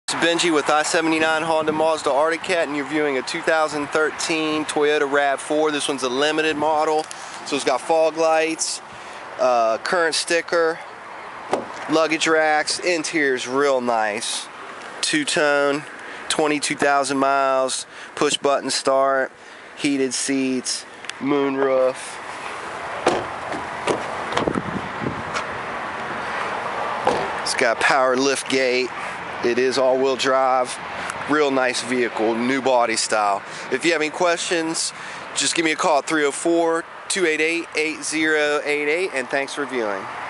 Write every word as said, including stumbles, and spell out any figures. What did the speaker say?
Benji with i seventy-nine Honda Mazda Arctic Cat, and you're viewing a two thousand thirteen Toyota rav four. This one's a limited model, so it's got fog lights, uh, current sticker, luggage racks. Interior's real nice. Two-tone, twenty-two thousand miles, push button start, heated seats, moonroof. It's got power lift gate. It is all-wheel drive. Real nice vehicle, new body style. If you have any questions, just give me a call at three oh four, two eight eight, eight oh eight eight, and thanks for viewing.